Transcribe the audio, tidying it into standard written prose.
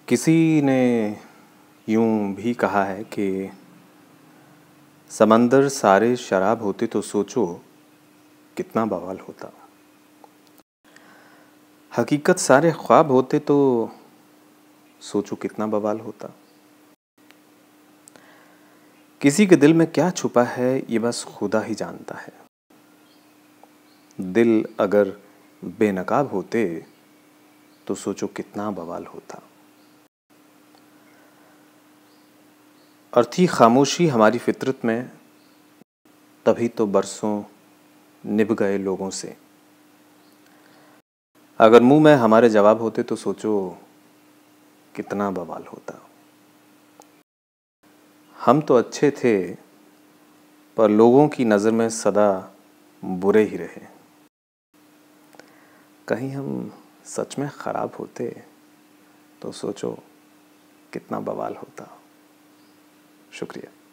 किसी ने यूं भी कहा है कि समंदर सारे शराब होते तो सोचो कितना बवाल होता। हकीकत सारे ख्वाब होते तो सोचो कितना बवाल होता। किसी के दिल में क्या छुपा है ये बस खुदा ही जानता है। दिल अगर बेनकाब होते तो सोचो कितना बवाल होता। और थी खामोशी हमारी फितरत में, तभी तो बरसों निभ गए लोगों से। अगर मुंह में हमारे जवाब होते तो सोचो कितना बवाल होता। हम तो अच्छे थे पर लोगों की नज़र में सदा बुरे ही रहे। कहीं हम सच में ख़राब होते तो सोचो कितना बवाल होता। शुक्रिया।